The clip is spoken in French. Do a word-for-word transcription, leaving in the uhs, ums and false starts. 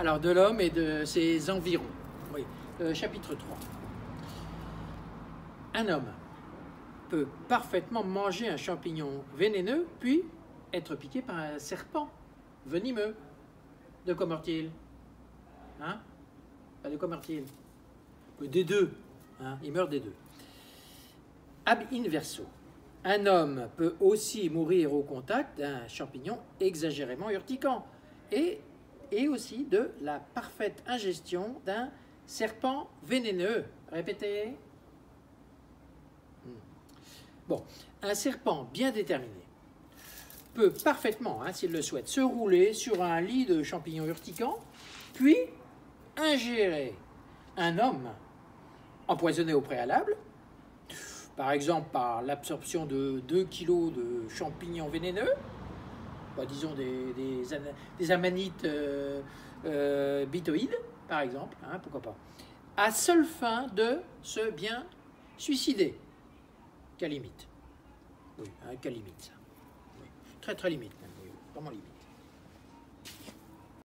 Alors, de l'homme et de ses environs. Oui. Euh, chapitre trois. Un homme peut parfaitement manger un champignon vénéneux, puis être piqué par un serpent venimeux. De quoi meurt-il? Hein? De quoi meurt-il? Des deux. Hein? Il meurt des deux. Ab inverso. Un homme peut aussi mourir au contact d'un champignon exagérément urticant et, et aussi de la parfaite ingestion d'un serpent vénéneux. Répétez. Bon, un serpent bien déterminé peut parfaitement, hein, s'il le souhaite, se rouler sur un lit de champignons urticants, puis ingérer un homme empoisonné au préalable, par exemple par l'absorption de deux kilos de champignons vénéneux, bah, disons des, des, des amanites euh, euh, bithoïdes, par exemple, hein, pourquoi pas, à seule fin de se bien suicider. Quelle limite? Oui, hein, quelle limite ça? Oui. Très très limite, même, oui, vraiment limite.